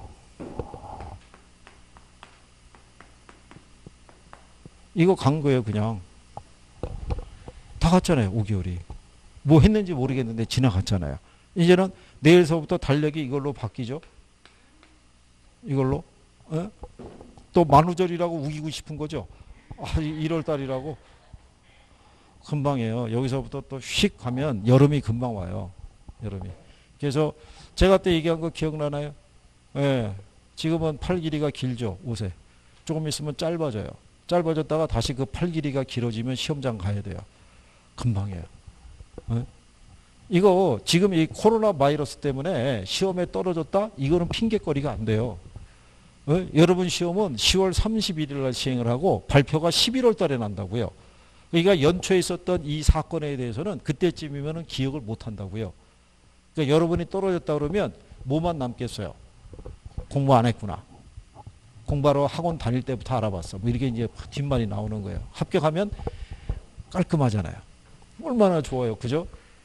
이거 간 거예요. 그냥 다 갔잖아요. 5개월이 뭐 했는지 모르겠는데 지나갔잖아요. 이제는 내일서부터 달력이 이걸로 바뀌죠. 이걸로 예? 또 만우절이라고 우기고 싶은 거죠. 1월 달이라고 금방이에요. 여기서부터 또 휙 가면 여름이 금방 와요. 여름이. 그래서 제가 때 얘기한 거 기억나나요? 예. 지금은 팔 길이가 길죠. 옷에. 조금 있으면 짧아져요. 짧아졌다가 다시 그 팔 길이가 길어지면 시험장 가야 돼요. 금방이에요. 예? 이거 지금 이 코로나 바이러스 때문에 시험에 떨어졌다? 이거는 핑계거리가 안 돼요. 여러분 시험은 10월 31일 날 시행을 하고 발표가 11월 달에 난다고요. 그러니까 연초에 있었던 이 사건에 대해서는 그때쯤이면 기억을 못 한다고요. 그러니까 여러분이 떨어졌다 그러면 뭐만 남겠어요? 공부 안 했구나. 공부하러 학원 다닐 때부터 알아봤어. 뭐 이렇게 이제 뒷말이 나오는 거예요. 합격하면 깔끔하잖아요. 얼마나 좋아요. 그죠?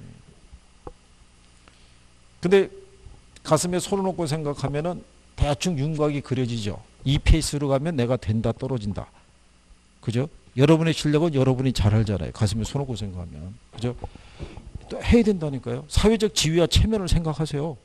근데 가슴에 손을 놓고 생각하면은 대충 윤곽이 그려지죠. 이 페이스로 가면 내가 된다 떨어진다. 그죠? 여러분의 실력은 여러분이 잘 알잖아요. 가슴에 손 놓고 생각하면. 그죠? 또 해야 된다니까요. 사회적 지위와 체면을 생각하세요.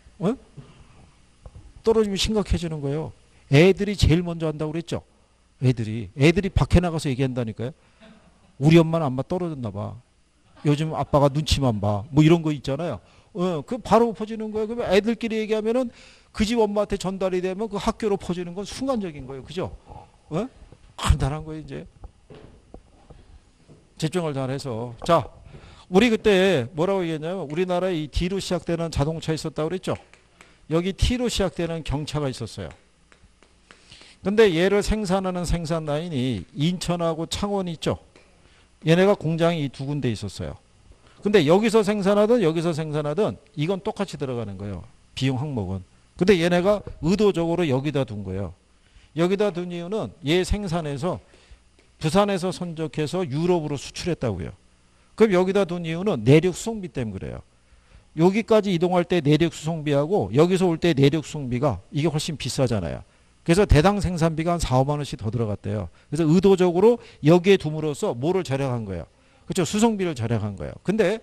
떨어지면 심각해지는 거예요. 애들이 제일 먼저 한다고 그랬죠. 애들이 밖에 나가서 얘기한다니까요. 우리 엄마는 안마 떨어졌나 봐. 요즘 아빠가 눈치만 봐. 뭐 이런 거 있잖아요. 그 바로 퍼지는 거예요. 그러면 애들끼리 얘기하면은 그 집 엄마한테 전달이 되면 그 학교로 퍼지는 건 순간적인 거예요. 그죠? 간단한 거예요, 이제. 집중을 잘해서. 자, 우리 그때 뭐라고 얘기했냐면 우리나라에 이 D로 시작되는 자동차 있었다고 그랬죠? 여기 T로 시작되는 경차가 있었어요. 근데 얘를 생산하는 생산 라인이 인천하고 창원이 있죠? 얘네가 공장이 이 두 군데 있었어요. 근데 여기서 생산하든 여기서 생산하든 이건 똑같이 들어가는 거예요. 비용 항목은. 근데 얘네가 의도적으로 여기다 둔 거예요. 여기다 둔 이유는 얘 생산해서 부산에서 선적해서 유럽으로 수출했다고요. 그럼 여기다 둔 이유는 내륙 수송비 때문에 그래요. 여기까지 이동할 때 내륙 수송비하고 여기서 올 때 내륙 수송비가 이게 훨씬 비싸잖아요. 그래서 대당 생산비가 한 4, 5만 원씩 더 들어갔대요. 그래서 의도적으로 여기에 둠으로써 뭐를 절약한 거예요. 그렇죠. 수송비를 절약한 거예요. 근데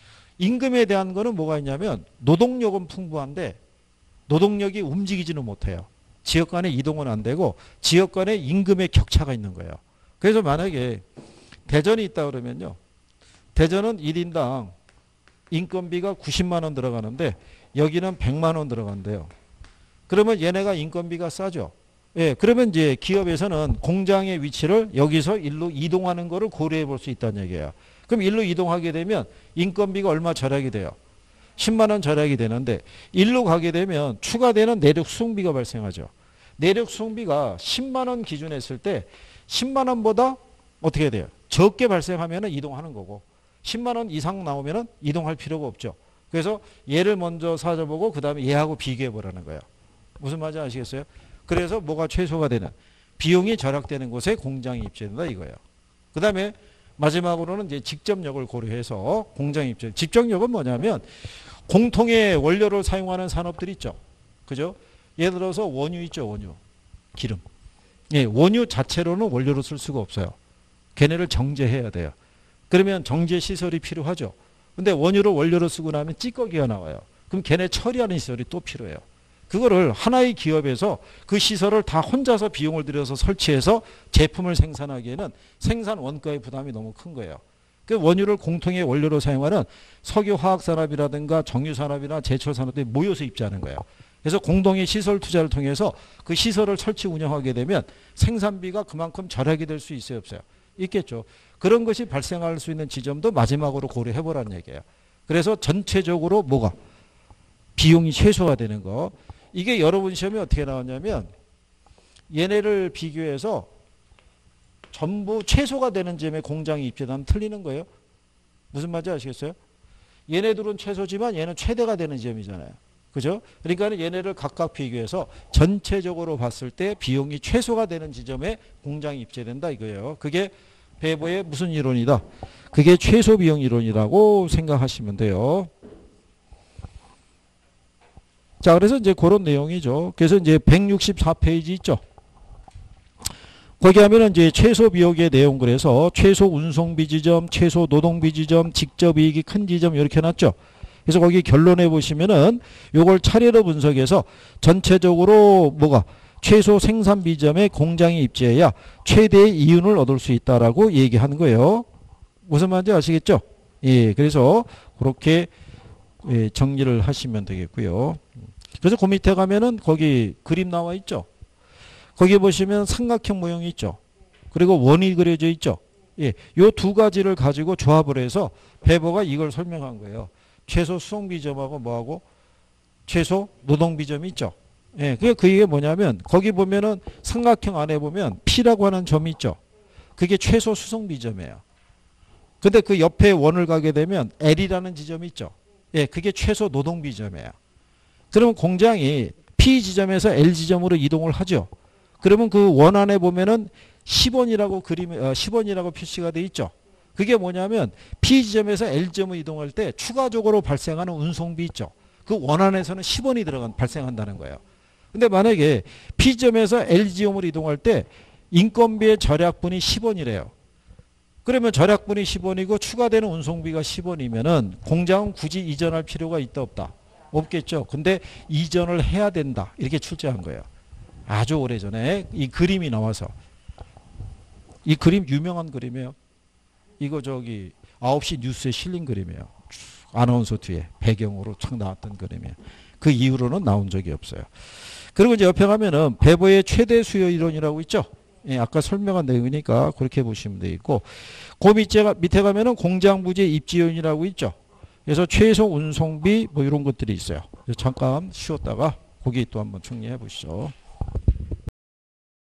임금에 대한 거는 뭐가 있냐면 노동력은 풍부한데 노동력이 움직이지는 못해요. 지역 간의 이동은 안 되고 지역 간의 임금의 격차가 있는 거예요. 그래서 만약에 대전이 있다 그러면요. 대전은 1인당 인건비가 90만 원 들어가는데 여기는 100만 원 들어간대요. 그러면 얘네가 인건비가 싸죠. 예, 그러면 이제 기업에서는 공장의 위치를 여기서 일로 이동하는 거를 고려해 볼 수 있다는 얘기예요. 그럼 일로 이동하게 되면 인건비가 얼마 절약이 돼요? 10만 원 절약이 되는데 일로 가게 되면 추가되는 내륙 수송비가 발생하죠. 내륙 수송비가 10만 원 기준했을 때 10만 원보다 어떻게 돼요? 적게 발생하면 이동하는 거고 10만 원 이상 나오면 이동할 필요가 없죠. 그래서 얘를 먼저 사줘보고 그 다음에 얘하고 비교해 보라는 거예요. 무슨 말인지 아시겠어요? 그래서 뭐가 최소가 되는 비용이 절약되는 곳에 공장이 입주된다 이거예요. 그 다음에 마지막으로는 이제 직접력을 고려해서 공장 입주. 직접력은 뭐냐면 공통의 원료를 사용하는 산업들 있죠. 그죠? 예를 들어서 원유 있죠. 원유. 기름. 예, 원유 자체로는 원료로 쓸 수가 없어요. 걔네를 정제해야 돼요. 그러면 정제 시설이 필요하죠. 근데 원유를 원료로 쓰고 나면 찌꺼기가 나와요. 그럼 걔네 처리하는 시설이 또 필요해요. 그거를 하나의 기업에서 그 시설을 다 혼자서 비용을 들여서 설치해서 제품을 생산하기에는 생산 원가의 부담이 너무 큰 거예요. 그 원유를 공통의 원료로 사용하는 석유화학산업이라든가 정유산업이나 제철산업들이 모여서 입주하는 거예요. 그래서 공동의 시설 투자를 통해서 그 시설을 설치 운영하게 되면 생산비가 그만큼 절약이 될 수 있어요, 없어요? 있겠죠. 그런 것이 발생할 수 있는 지점도 마지막으로 고려해 보라는 얘기예요. 그래서 전체적으로 뭐가 비용이 최소화 되는 거. 이게 여러분 시험에 어떻게 나왔냐면 얘네를 비교해서 전부 최소가 되는 점에 공장이 입주하면 틀리는 거예요. 무슨 말인지 아시겠어요? 얘네들은 최소지만 얘는 최대가 되는 지점이잖아요. 그죠? 그러니까 얘네를 각각 비교해서 전체적으로 봤을 때 비용이 최소가 되는 지점에 공장이 입주된다 이거예요. 그게 배보의 무슨 이론이다? 그게 최소 비용 이론이라고 생각하시면 돼요. 자, 그래서 이제 그런 내용이죠. 그래서 이제 164페이지 있죠. 거기 하면은 이제 최소 비용의 내용 그래서 최소 운송비 지점, 최소 노동비 지점, 직접 이익이 큰 지점 이렇게 해놨죠. 그래서 거기 결론에 보시면은 요걸 차례로 분석해서 전체적으로 뭐가 최소 생산비 지점에 공장이 입지해야 최대의 이윤을 얻을 수 있다라고 얘기하는 거예요. 무슨 말인지 아시겠죠? 예, 그래서 그렇게 예, 정리를 하시면 되겠고요. 그래서 그 밑에 가면은 거기 그림 나와 있죠. 거기 보시면 삼각형 모형이 있죠. 그리고 원이 그려져 있죠. 예, 요 두 가지를 가지고 조합을 해서 배보가 이걸 설명한 거예요. 최소 수송비점하고 뭐하고 최소 노동비점이 있죠. 예, 그게 뭐냐면 거기 보면은 삼각형 안에 보면 P라고 하는 점이 있죠. 그게 최소 수송비점이에요. 근데 그 옆에 원을 가게 되면 L이라는 지점이 있죠. 예, 그게 최소 노동비점이에요. 그러면 공장이 P 지점에서 L 지점으로 이동을 하죠. 그러면 그 원 안에 보면은 10원이라고 10원이라고 표시가 돼 있죠. 그게 뭐냐면 P 지점에서 L 지점을 이동할 때 추가적으로 발생하는 운송비 있죠. 그 원 안에서는 10원이 발생한다는 거예요. 근데 만약에 P 지점에서 L 지점으로 이동할 때 인건비의 절약분이 10원이래요. 그러면 절약분이 10원이고 추가되는 운송비가 10원이면은 공장은 굳이 이전할 필요가 있다 없다? 없겠죠. 근데 이전을 해야 된다. 이렇게 출제한 거예요. 아주 오래전에 이 그림이 나와서. 이 그림 유명한 그림이에요. 이거 저기 9시 뉴스에 실린 그림이에요. 아나운서 뒤에 배경으로 촥 나왔던 그림이에요. 그 이후로는 나온 적이 없어요. 그리고 이제 옆에 가면은 배보의 최대 수요 이론이라고 있죠. 예, 아까 설명한 내용이니까 그렇게 보시면 되겠고, 그 밑에 가면은 공장 부지 입지 요인이라고 있죠. 그래서 최소 운송비 뭐 이런 것들이 있어요. 잠깐 쉬었다가 거기 또 한번 정리해 보시죠.